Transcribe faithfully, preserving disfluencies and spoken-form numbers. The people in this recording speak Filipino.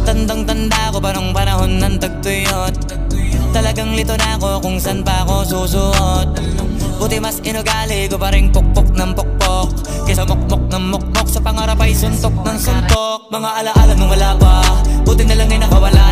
Tandang-tanda ko pa nung panahon ng tagtuyot. Talagang lito na ako kung san pa ako susuot. Buti mas inugali ko pa rin pukpok ng pukpok kesa mokmok ng mokmok, sa pangarap ay suntok ng suntok. Mga alaala nung wala pa, buti na lang ay nakawala.